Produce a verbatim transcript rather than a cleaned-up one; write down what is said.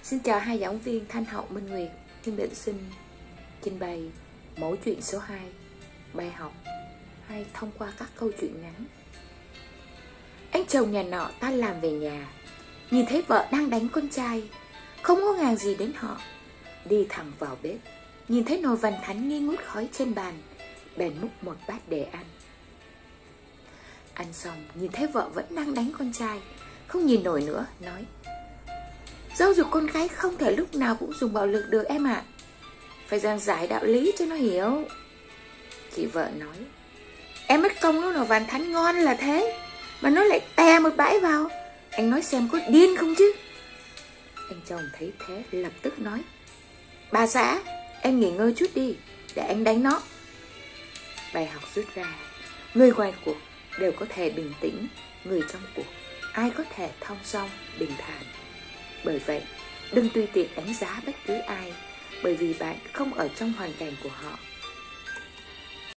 Xin chào hai giảng viên Thanh Hậu, Minh Nguyệt. Thiên Định xin trình bày mẫu chuyện số hai, bài học hay thông qua các câu chuyện ngắn. Anh chồng nhà nọ tan làm về nhà, nhìn thấy vợ đang đánh con trai, không có ngàng gì đến họ, đi thẳng vào bếp, nhìn thấy nồi vằn thắn nghi ngút khói trên bàn, bèn múc một bát để ăn. Ăn xong, nhìn thấy vợ vẫn đang đánh con trai, không nhìn nổi nữa, nói: Giáo dục con gái không thể lúc nào cũng dùng bạo lực được em ạ, à. Phải giảng giải đạo lý cho nó hiểu. Chị vợ nói: Em mất công nó nồi vằn thắn ngon là thế, mà nó lại tè một bãi vào. Anh nói xem có điên không chứ. Anh chồng thấy thế lập tức nói: Bà xã, em nghỉ ngơi chút đi, để anh đánh nó. Bài học rút ra: người ngoài cuộc đều có thể bình tĩnh, người trong cuộc ai có thể thong dong, bình thản. Bởi vậy, đừng tùy tiện đánh giá bất cứ ai, bởi vì bạn không ở trong hoàn cảnh của họ.